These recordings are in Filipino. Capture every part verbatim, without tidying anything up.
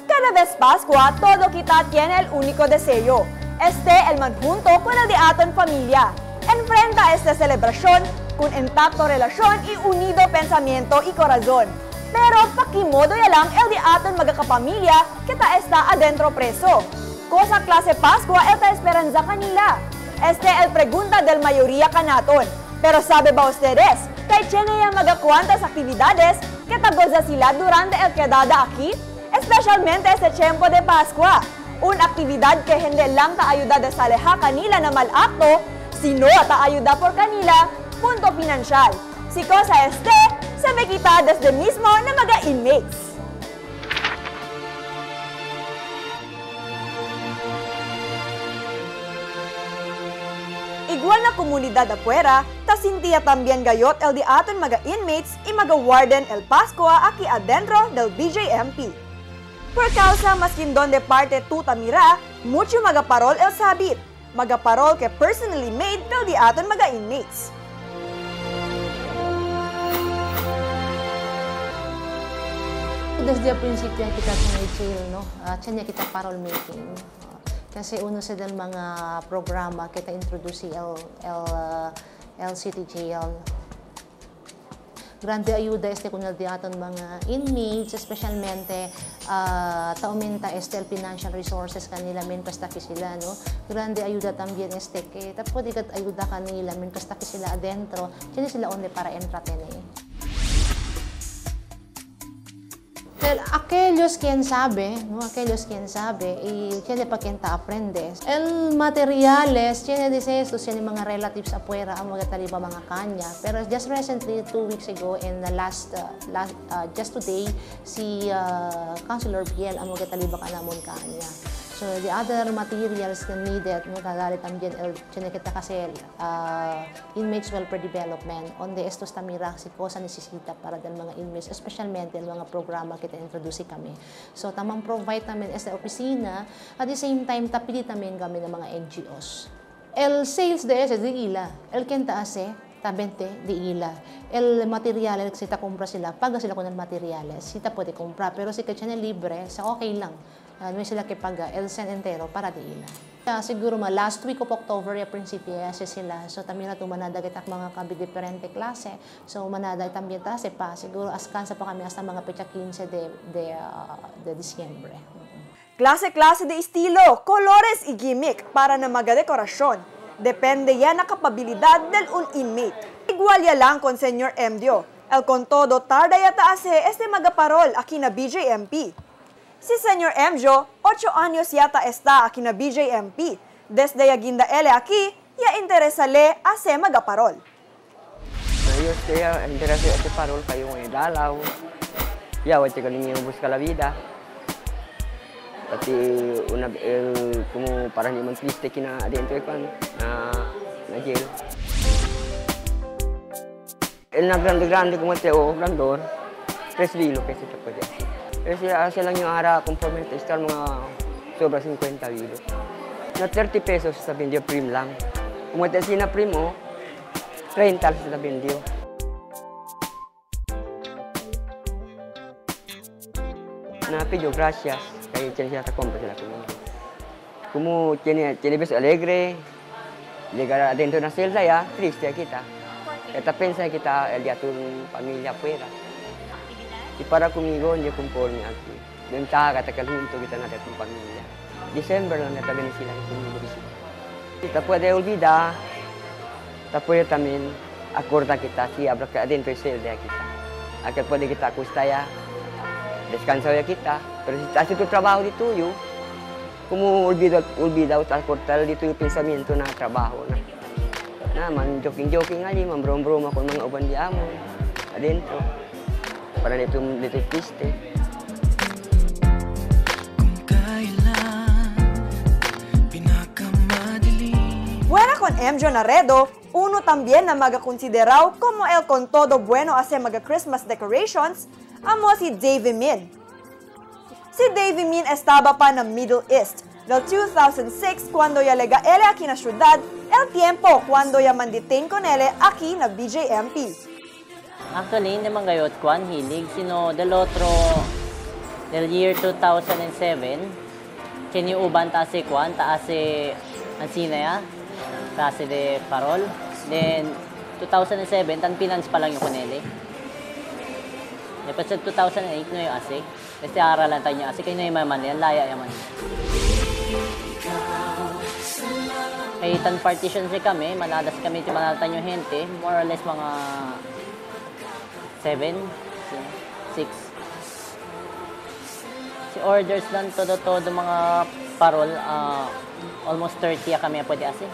Cada vez Pascua, todo kita tiene el único deseo. Este el manjunto con el de aton familia. Enfrenta esta celebración con intacto relación y unido pensamiento y corazón. Pero pakimodo ya lang el de aton magkakapamilya kita está adentro preso. Cosa clase Pascua el ta esperanza kanila. Este el pregunta del mayoría kanaton. Pero sabe ba ustedes, kay tiene ya magakuantas actividades que tagoza sila durante el quedada aquí? Especialmente este tiempo de Pascua. Una actividad que hindi lang taayuda de saleha kanila na malakto, sino taayuda por kanila, punto pinansyal. Si cosa este, sabi kita desde mismo na mga inmates. Igual na komunidad afuera, tasintiya también gayot el di aton mga inmates y mga warden el Pascua aquí adentro del B J M P. Por causa maskin donde parte tuta mira, mucho magaparol el sabit, magaparol que personally made del di aton mga inmates. Desde el principio kita sa jail, no? Uh, tiyan kita parol making. Kasi uno sa del mga programa kita introduce el, el, uh, el City Jail. Grande ayuda este con el diaton mga inmates, especialmente uh, ta-aumenta este el financial resources kanila men kasta sila, no? Grande ayuda también este que tapos dikat ayuda kanila men kasta sila adentro, tiyan sila onde para entretener. Well, aquellos quien sabe, ¿no? Aquellos quien sabe y tiene pa quien ta aprendes. El materiales, tiene dice esto, tiene mga relatives afuera, ang mga taliba mga kanya. Pero just recently, two weeks ago, in the last, uh, last uh, just today, si uh, Councilor Biel, ang mga taliba ka namon kanya. So the other materials na needed, no, kagari también el tiene kita kasi uh, inmates welfare development, onde estos tamira si cosa necesita para del mga inmates, especialmente el mga programa kita introduce kami. So tamang provide namin esta opisina, at the same time tapili namin kami ng mga N G Os. El sales de ese de ila, el kenta ase tabente de ila. El material que sita compra sila, paga sila con el materiales, sita puede comprar, pero si kanya libre, sa okay lang. Uh, may sila kipaga, el sen entero para di ila. Uh, siguro ma last week of October ya prinsipyo ya sila. So también na tumanada kita mga kabi diferente klase. So manada también ta se pa siguro askansa pa kami hasta mga pecha quince de de uh, de Disyembre. Klase-klase de estilo, colores y gimmick para na magadekorasyon. Depende yan na kapabilidad del un inmate. Igual ya lang con Senyor Emdio. El con todo tarda ya taase este magaparol aquí na B J M P. Si Senyor Emjo, ocho años yata está aquí na B J M P. Desde yaginda ele aquí, ya interesale ase magaparol. Ellos ya interesa ese parol kayo ng dalaw. Ya, wala ka ninyo busca la vida. Pati una el como para ni man triste kina adentro kan na na jail. El na grande grande como teo grandor. tres kilo kasi ito pwede. Kasi asya lang yung ara conforme to start mga sobra cincuenta kilo. Na thirty pesos sa bindio prim lang. Kung ito sina primo, thirty sa bindio. Na pido gracias. Kaya tiyan siya ta-compra sila kung Como tiene, tiene beso alegre, llegar adentro de una celda ya, triste kita. Kita pensa kita el día tu familia afuera. Y para conmigo, yo conforme aquí. Doon taga, takalunto kita natin con familia. December lang nata ganin sila conmigo bisita. Kita puede olvidar, kita puede también acordar kita si habla adentro de celda kita. Aquí puede kita acostaya, descansa ya kita. Pero si hace tu trabajo de tuyo, como olvida, olvida o cortar dito yung pensamiento na trabaho na. Na, man joking-joking ali, man brom-broma con mga uban di amo, adentro. Para dito, dito triste. Buena con Emjo Naredo, uno también na magakonsideraw como el con todo bueno hace maga Christmas decorations, amo si Davy Min. Si Davy Min estaba pa na Middle East del two thousand six cuando ya lega ele aquí na ciudad, el tiempo cuando ya mandetain con ele aquí na B J M P. Actually, hindi man gayot ko ang hilig, sino del otro, Del year two thousand seven, kiniuban ta si Kwan, ta si Ansinaya, ta si de Parol. Then, two thousand seven, tan finance pa lang yung kuneli. Dapat sa two thousand eight no yung asi. Kasi aralan tayo yung asi, kayo na yung maman yan, laya yaman. Kaya tan partition si kami, manadas kami, manatan yung hente, more or less mga seven, six. Si orders lang todo-todo mga parol, uh, almost thirty kami pwede asi.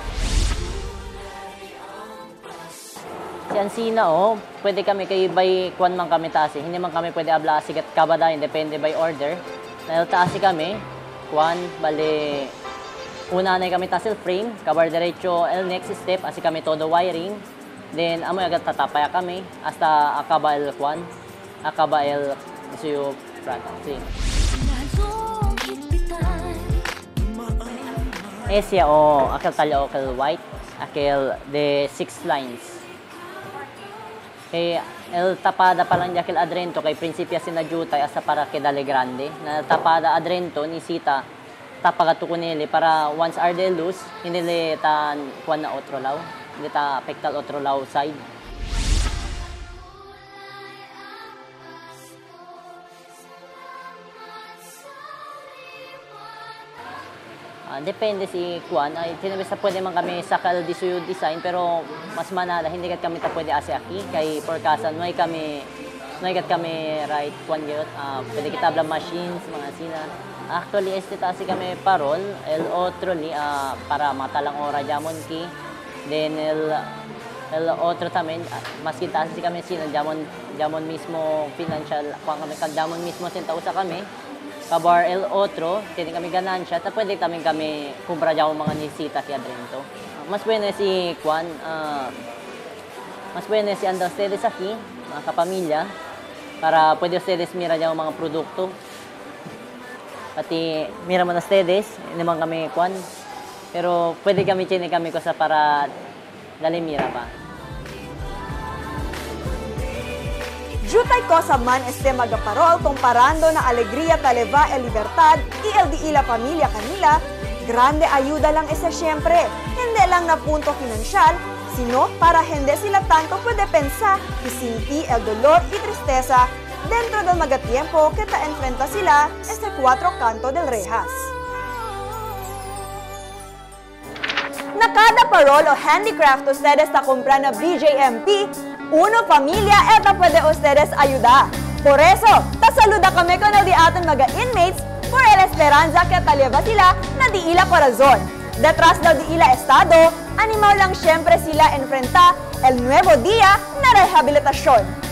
Si Ansina, oh, pwede kami kay by kwan man kami taasi. Hindi man kami pwede abla asigat kabada, depende by order. Dahil taasi kami, kwan, bali, una na kami tasil frame, kabar derecho, el next step, asi kami todo wiring. Then, amoy agad tatapaya kami, hasta akaba el kwan, akaba el suyo prata. See. Esya o akil talya o akil white, akil the six lines. Kay el tapada pa lang jakil adrento kay prinsipya sinajutay asa para kay Dale Grande. Na tapada adrento ni Sita tapagatukunili para once are they loose, hindi le tan kuan na otro law, hindi ta pektal otro law side. Uh, depende si Kwan. Ay, tinabis na pwede man kami sakal di suyo design, pero mas manala, hindi kat kami ta pwede ase aki. Kay forecasan, may kami, may kat kami right Kwan gayot. Uh, pwede kita bla machines, mga sina. Actually, este tasi kami parol, el otro li, uh, para matalang ora jamon ki. Then, el, el otro tamen, uh, mas kita si kami sina, jamon, jamon mismo financial, kung kami, jamon mismo sintausa kami. Kabar el otro, tinig kami ganansya, ta pwede kami kami kumpra dyan mga nisita kaya Adrento. Mas bueno si Kwan, uh, mas bueno si anda ustedes aquí, mga kapamilya, para pwede ustedes mira dyan mga produkto. Pati mira mo na ustedes, hindi man kami Kwan, pero pwede kami tinig kami ko sa para dali mira pa. Jutay cosa man este magaparol comparando na alegría taleva e libertad y el di la familia kanila, grande ayuda lang ese siyempre, hindi lang na punto financial, sino para hindi sila tanto pwede pensar y sentir el dolor y tristeza dentro del magatiempo que ta enfrenta sila este cuatro canto del rejas. Na cada parol o handicraft ustedes ta compra na B J M P, uno familia, eta puede ustedes ayudar. Por eso, tasaluda kami con el di aton mga inmates por el esperanza que taleba sila na di ila corazon. Detrás del di ila estado, animaw lang siyempre sila enfrenta el nuevo día na rehabilitasyon.